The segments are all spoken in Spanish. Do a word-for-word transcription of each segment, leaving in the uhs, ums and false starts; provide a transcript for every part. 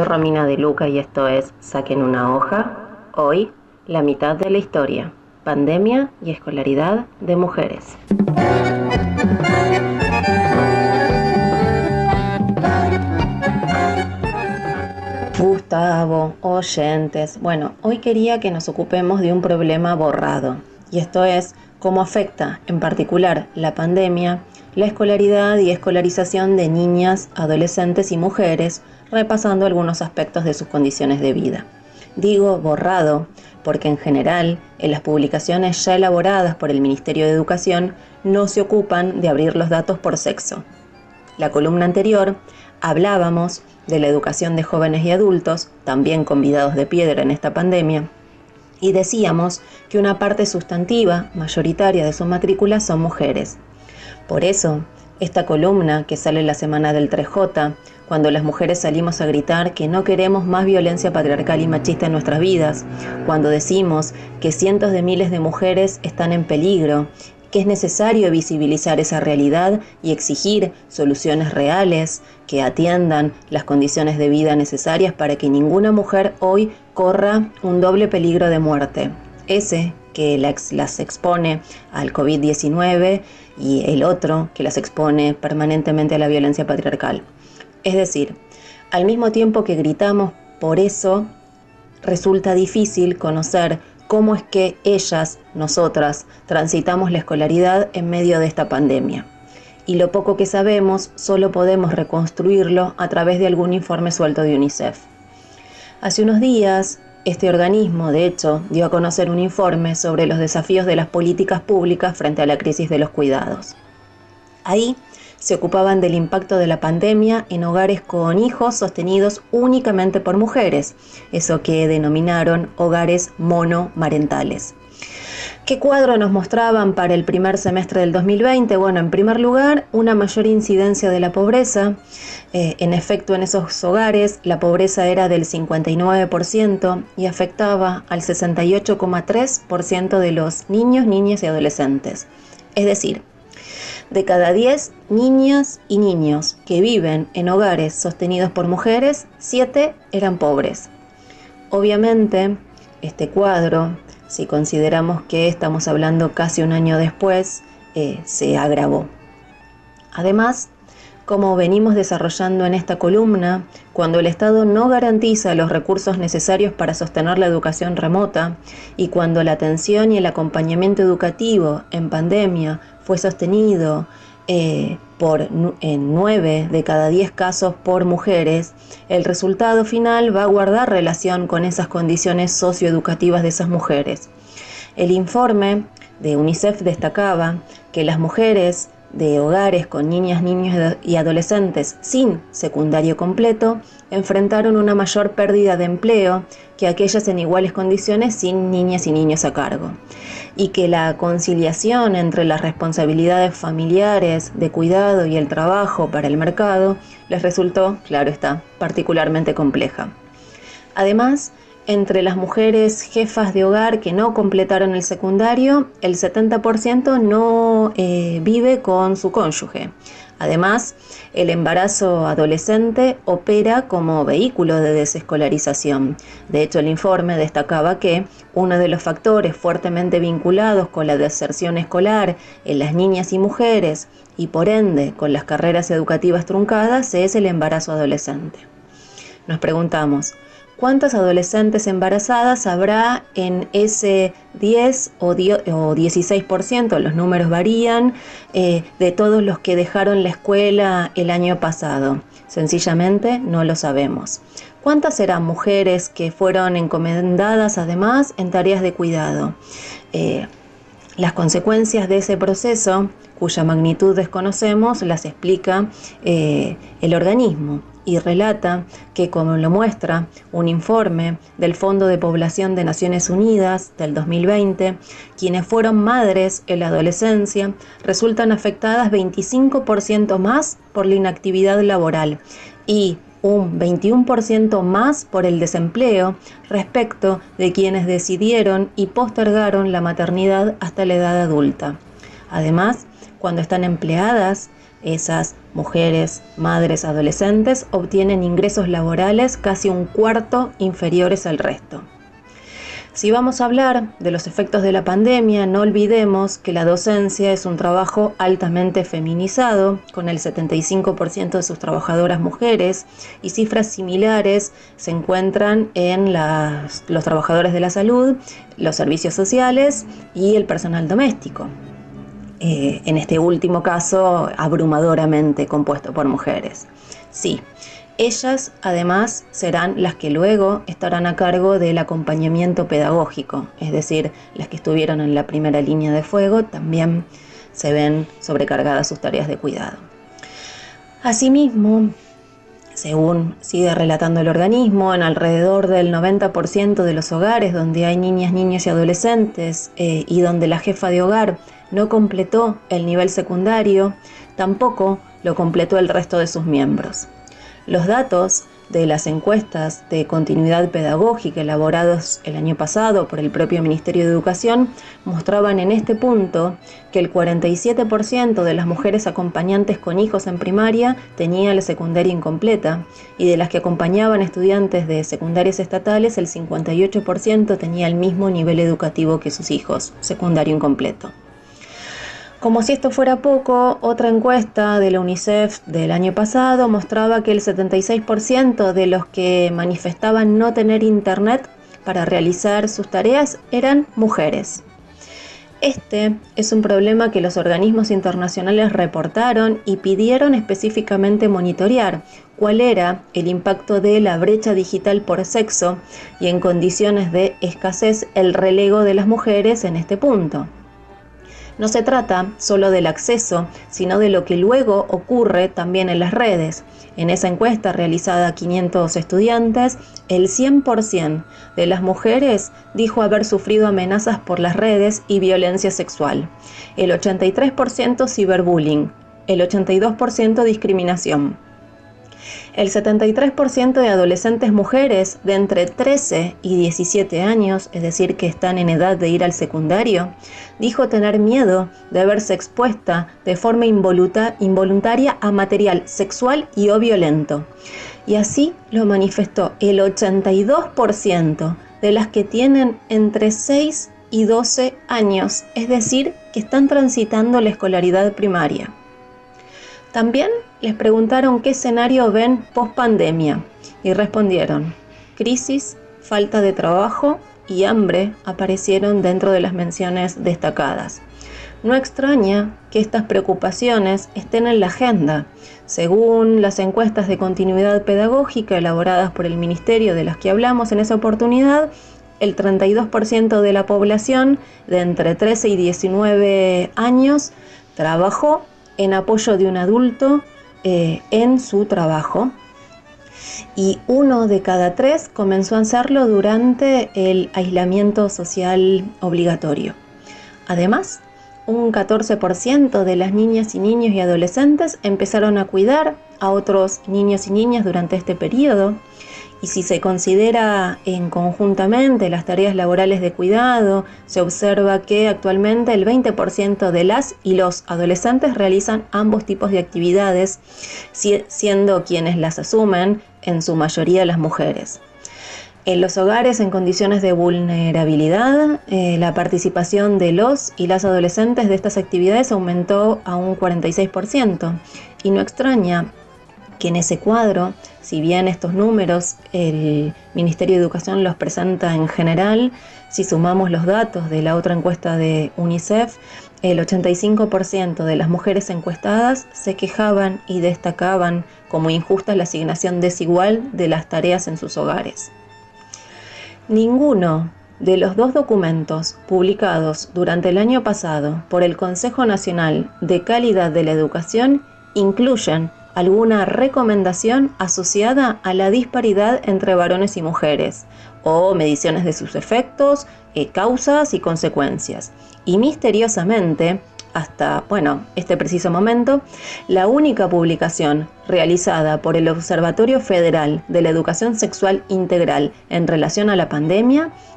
Romina de Luca y esto es Saquen una hoja. Hoy, la mitad de la historia. Pandemia y escolaridad de mujeres. Gustavo, oyentes. Bueno, hoy quería que nos ocupemos de un problema borrado. Y esto es cómo afecta, en particular, la pandemia, la escolaridad y escolarización de niñas, adolescentes y mujeres, repasando algunos aspectos de sus condiciones de vida. Digo borrado porque en general, en las publicaciones ya elaboradas por el Ministerio de Educación, no se ocupan de abrir los datos por sexo. La columna anterior hablábamos de la educación de jóvenes y adultos, también convidados de piedra en esta pandemia, y decíamos que una parte sustantiva, mayoritaria de su matrícula son mujeres. Por eso, esta columna que sale la semana del tres J, cuando las mujeres salimos a gritar que no queremos más violencia patriarcal y machista en nuestras vidas, cuando decimos que cientos de miles de mujeres están en peligro, que es necesario visibilizar esa realidad y exigir soluciones reales que atiendan las condiciones de vida necesarias para que ninguna mujer hoy corra un doble peligro de muerte. Ese que las expone al COVID diecinueve y el otro que las expone permanentemente a la violencia patriarcal. Es decir, al mismo tiempo que gritamos por eso, resulta difícil conocer cómo es que ellas, nosotras, transitamos la escolaridad en medio de esta pandemia. Y lo poco que sabemos, solo podemos reconstruirlo a través de algún informe suelto de UNICEF. Hace unos días, este organismo, de hecho, dio a conocer un informe sobre los desafíos de las políticas públicas frente a la crisis de los cuidados. Ahí se ocupaban del impacto de la pandemia en hogares con hijos sostenidos únicamente por mujeres, eso que denominaron hogares monomarentales. ¿Qué cuadro nos mostraban para el primer semestre del dos mil veinte? Bueno, en primer lugar, una mayor incidencia de la pobreza. Eh, en efecto, en esos hogares la pobreza era del cincuenta y nueve por ciento y afectaba al sesenta y ocho coma tres por ciento de los niños, niñas y adolescentes. Es decir, de cada diez niñas y niños que viven en hogares sostenidos por mujeres, siete eran pobres. Obviamente, este cuadro, si consideramos que estamos hablando casi un año después, eh, se agravó. Además, como venimos desarrollando en esta columna, cuando el Estado no garantiza los recursos necesarios para sostener la educación remota y cuando la atención y el acompañamiento educativo en pandemia fue sostenido eh, por en nueve de cada diez casos por mujeres, el resultado final va a guardar relación con esas condiciones socioeducativas de esas mujeres. El informe de UNICEF destacaba que las mujeres de hogares con niñas, niños y adolescentes sin secundario completo enfrentaron una mayor pérdida de empleo que aquellas en iguales condiciones sin niñas y niños a cargo, y que la conciliación entre las responsabilidades familiares, de cuidado y el trabajo para el mercado les resultó, claro está, particularmente compleja. Además, entre las mujeres jefas de hogar que no completaron el secundario, el setenta por ciento no eh, vive con su cónyuge. Además, el embarazo adolescente opera como vehículo de desescolarización. De hecho, el informe destacaba que uno de los factores fuertemente vinculados con la deserción escolar en las niñas y mujeres y por ende con las carreras educativas truncadas es el embarazo adolescente. Nos preguntamos, ¿cuántas adolescentes embarazadas habrá en ese diez o dieciséis por ciento? Los números varían, eh, de todos los que dejaron la escuela el año pasado. Sencillamente no lo sabemos. ¿Cuántas serán mujeres que fueron encomendadas además en tareas de cuidado? Eh, las consecuencias de ese proceso, cuya magnitud desconocemos, las explica eh, el organismo. Y relata que, como lo muestra un informe del Fondo de Población de Naciones Unidas del dos mil veinte, quienes fueron madres en la adolescencia resultan afectadas veinticinco por ciento más por la inactividad laboral y un veintiuno por ciento más por el desempleo respecto de quienes decidieron y postergaron la maternidad hasta la edad adulta. Además, cuando están empleadas, esas mujeres, madres, adolescentes, obtienen ingresos laborales casi un cuarto inferiores al resto. Si vamos a hablar de los efectos de la pandemia, no olvidemos que la docencia es un trabajo altamente feminizado, con el setenta y cinco por ciento de sus trabajadoras mujeres, y cifras similares se encuentran en las, los trabajadores de la salud, los servicios sociales y el personal doméstico. Eh, en este último caso, abrumadoramente compuesto por mujeres. Sí. Ellas, además, serán las que luego estarán a cargo del acompañamiento pedagógico, es decir, las que estuvieron en la primera línea de fuego también se ven sobrecargadas sus tareas de cuidado. Asimismo, según sigue relatando el organismo, en alrededor del noventa por ciento de los hogares donde hay niñas, niños y adolescentes eh, y donde la jefa de hogar no completó el nivel secundario, tampoco lo completó el resto de sus miembros. Los datos de las encuestas de continuidad pedagógica elaborados el año pasado por el propio Ministerio de Educación mostraban en este punto que el cuarenta y siete por ciento de las mujeres acompañantes con hijos en primaria tenía la secundaria incompleta y de las que acompañaban estudiantes de secundarias estatales el cincuenta y ocho por ciento tenía el mismo nivel educativo que sus hijos, secundario incompleto. Como si esto fuera poco, otra encuesta de la UNICEF del año pasado mostraba que el setenta y seis por ciento de los que manifestaban no tener internet para realizar sus tareas eran mujeres. Este es un problema que los organismos internacionales reportaron y pidieron específicamente monitorear cuál era el impacto de la brecha digital por sexo y en condiciones de escasez el relego de las mujeres en este punto. No se trata solo del acceso, sino de lo que luego ocurre también en las redes. En esa encuesta realizada a quinientos estudiantes, el cien por ciento de las mujeres dijo haber sufrido amenazas por las redes y violencia sexual, el ochenta y tres por ciento ciberbullying, el ochenta y dos por ciento discriminación. El setenta y tres por ciento de adolescentes mujeres de entre trece y diecisiete años, es decir, que están en edad de ir al secundario, dijo tener miedo de verse expuesta de forma involuntaria a material sexual y o violento. Y así lo manifestó el ochenta y dos por ciento de las que tienen entre seis y doce años, es decir, que están transitando la escolaridad primaria. También les preguntaron qué escenario ven post-pandemia y respondieron: crisis, falta de trabajo y hambre aparecieron dentro de las menciones destacadas. No extraña que estas preocupaciones estén en la agenda. Según las encuestas de continuidad pedagógica elaboradas por el Ministerio de las que hablamos en esa oportunidad, el treinta y dos por ciento de la población de entre trece y diecinueve años trabajó en apoyo de un adulto eh, en su trabajo, y uno de cada tres comenzó a hacerlo durante el aislamiento social obligatorio. Además, un catorce por ciento de las niñas y niños y adolescentes empezaron a cuidar a otros niños y niñas durante este periodo. Y si se considera en conjuntamente las tareas laborales de cuidado, se observa que actualmente el veinte por ciento de las y los adolescentes realizan ambos tipos de actividades, siendo quienes las asumen en su mayoría las mujeres. En los hogares en condiciones de vulnerabilidad, eh, la participación de los y las adolescentes de estas actividades aumentó a un cuarenta y seis por ciento, y no extraña que en ese cuadro, si bien estos números el Ministerio de Educación los presenta en general, si sumamos los datos de la otra encuesta de UNICEF, el ochenta y cinco por ciento de las mujeres encuestadas se quejaban y destacaban como injusta la asignación desigual de las tareas en sus hogares. Ninguno de los dos documentos publicados durante el año pasado por el Consejo Nacional de Calidad de la Educación incluyen alguna recomendación asociada a la disparidad entre varones y mujeres, o mediciones de sus efectos, eh, causas y consecuencias. Y misteriosamente, hasta, bueno, este preciso momento, la única publicación realizada por el Observatorio Federal de la Educación Sexual Integral en relación a la pandemia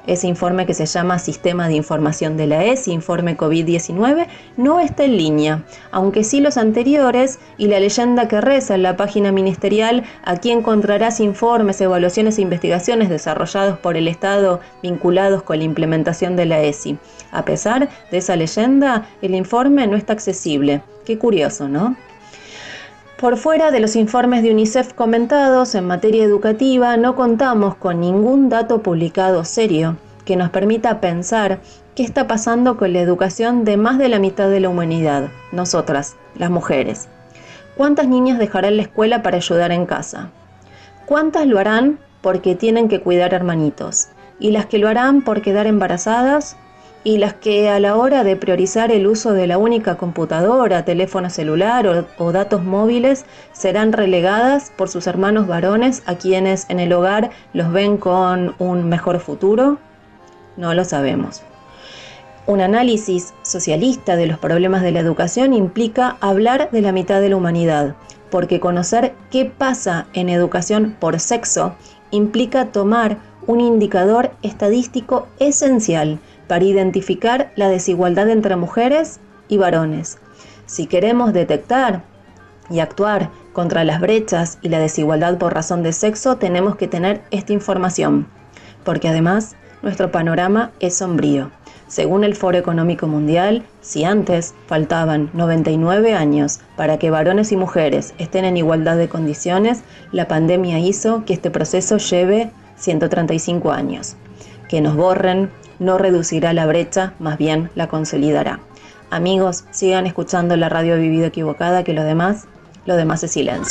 ese informe que se llama Sistema de Información de la E S I, informe COVID diecinueve, no está en línea, aunque sí los anteriores y la leyenda que reza en la página ministerial: aquí encontrarás informes, evaluaciones e investigaciones desarrollados por el Estado vinculados con la implementación de la E S I. A pesar de esa leyenda, el informe no está accesible. Qué curioso, ¿no? Por fuera de los informes de UNICEF comentados en materia educativa, no contamos con ningún dato publicado serio que nos permita pensar qué está pasando con la educación de más de la mitad de la humanidad, nosotras, las mujeres. ¿Cuántas niñas dejarán la escuela para ayudar en casa? ¿Cuántas lo harán porque tienen que cuidar hermanitos? ¿Y las que lo harán por quedar embarazadas? ¿Y las que a la hora de priorizar el uso de la única computadora, teléfono celular o, o datos móviles serán relegadas por sus hermanos varones, a quienes en el hogar los ven con un mejor futuro? No lo sabemos. Un análisis socialista de los problemas de la educación implica hablar de la mitad de la humanidad, porque conocer qué pasa en educación por sexo implica tomar un indicador estadístico esencial para identificar la desigualdad entre mujeres y varones. Si queremos detectar y actuar contra las brechas y la desigualdad por razón de sexo, tenemos que tener esta información, porque además nuestro panorama es sombrío. Según el Foro Económico Mundial, si antes faltaban noventa y nueve años para que varones y mujeres estén en igualdad de condiciones, la pandemia hizo que este proceso lleve ciento treinta y cinco años. Que nos borren no reducirá la brecha, más bien la consolidará. Amigos, sigan escuchando la radio Vivido Equivocada, que lo demás, lo demás es silencio.